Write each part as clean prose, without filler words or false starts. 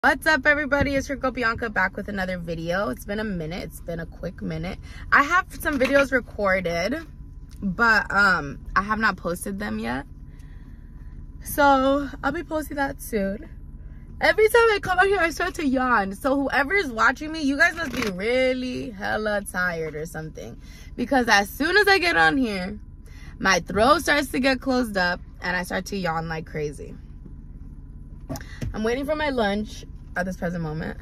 What's up, everybody? It's your girl Bianca back with another video. It's been a minute. It's been a quick minute. I have some videos recorded, but I have not posted them yet. So I'll be posting that soon. Every time I come out here, I start to yawn. So whoever is watching me, you guys must be really hella tired or something. Because as soon as I get on here, my throat starts to get closed up and I start to yawn like crazy. I'm waiting for my lunch at this present moment.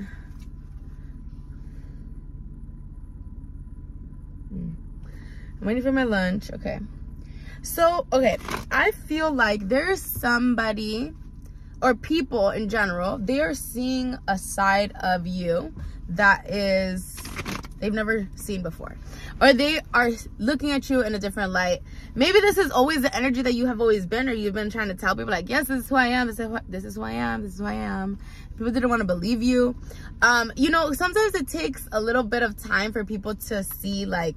I'm waiting for my lunch. Okay. So, okay. I feel like there's somebody or people in general, they are seeing a side of you that is they've never seen before. Or they are looking at you in a different light. Maybe this is always the energy that you have always been, or you've been trying to tell people like, yes, this is who I am, this is who I am, this is who I am. People didn't want to believe you. You know, sometimes it takes a little bit of time for people to see, like,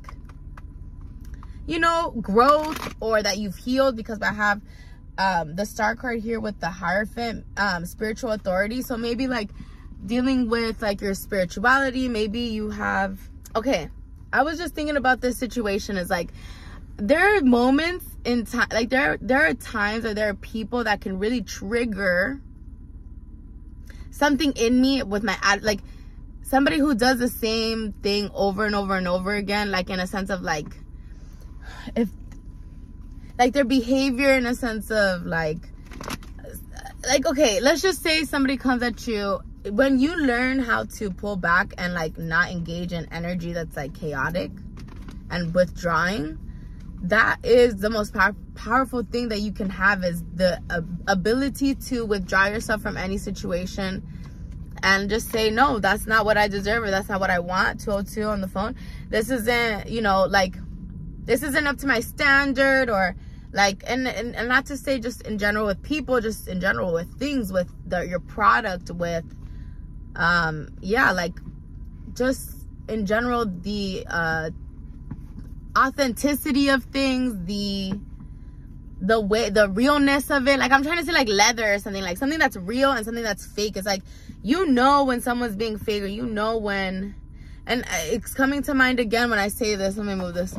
you know, growth, or that you've healed, because I have the star card here with the Hierophant, spiritual authority. So maybe like dealing with like your spirituality, maybe you have, okay, I was just thinking about this situation is like, there are moments in time, like there are times, or there are people that can really trigger something in me with my, like somebody who does the same thing over and over and over again, like in a sense of like, if like their behavior in a sense of like, okay, let's just say somebody comes at you. When you learn how to pull back and like not engage in energy that's like chaotic and withdrawing, that is the most powerful thing that you can have, is the ability to withdraw yourself from any situation and just say, no, that's not what I deserve, or that's not what I want. 202 on the phone. This isn't, you know, like, this isn't up to my standard, or like, and not to say just in general with people, just in general with things, with your product, with yeah, like just in general, the authenticity of things, the way, the realness of it. Like, I'm trying to say like leather or something, like something that's real and something that's fake. It's like, you know when someone's being fake, or you know when, and it's coming to mind again when I say this, let me move this.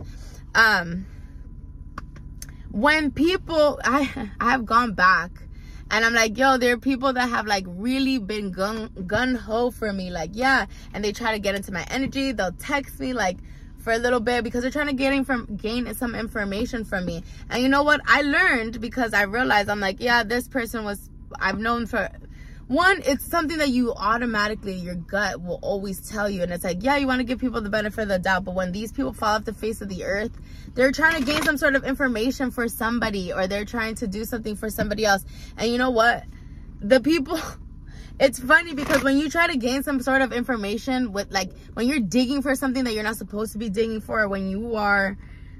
When people, I've gone back and I'm like, yo, there are people that have like really been gun-ho for me, like, yeah, and they try to get into my energy. They'll text me like for a little bit because they're trying to gain some information from me. And you know what? I learned, because I realized, I'm like, yeah, this person was, I've known for, one, it's something that you automatically, your gut will always tell you. And it's like, yeah, you want to give people the benefit of the doubt. But when these people fall off the face of the earth, they're trying to gain some sort of information for somebody, or they're trying to do something for somebody else. And you know what? The people, it's funny because when you try to gain some sort of information with, like, when you're digging for something that you're not supposed to be digging for, or when you are,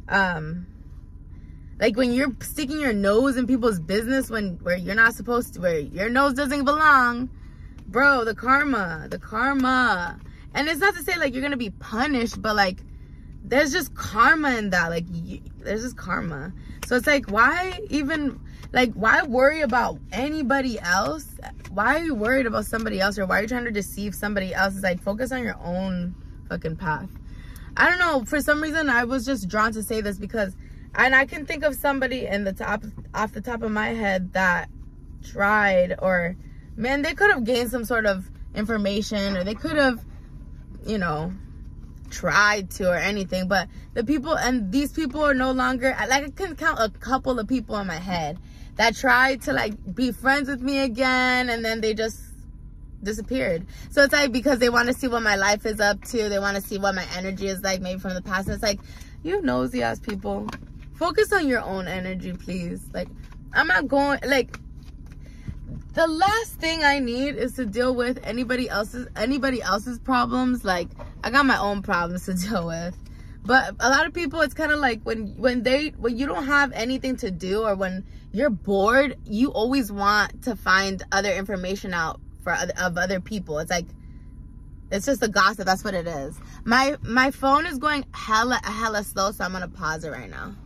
like when you're sticking your nose in people's business where you're not supposed to, where your nose doesn't belong, bro, the karma. And it's not to say like you're gonna be punished, but like there's just karma in that. Like there's just karma. So it's like, why even, like, why worry about anybody else? Why are you worried about somebody else, or why are you trying to deceive somebody else? It's like, focus on your own fucking path. I don't know, for some reason I was just drawn to say this, because, and I can think of somebody off the top of my head that tried, or, man, they could have gained some sort of information, or they could have, you know, tried to, or anything. But the people, and these people are no longer, like, I can count a couple of people in my head that tried to like be friends with me again, and then they just disappeared. So it's like, because they want to see what my life is up to, they want to see what my energy is like, maybe from the past. And it's like, you nosy ass people, focus on your own energy, please. Like, I'm not going, like, the last thing I need is to deal with anybody else's problems. Like, I got my own problems to deal with. But a lot of people, it's kind of like when you don't have anything to do, or when you're bored, you always want to find other information out of other people. It's like, it's just a gossip. That's what it is. My phone is going hella slow, so I'm gonna pause it right now.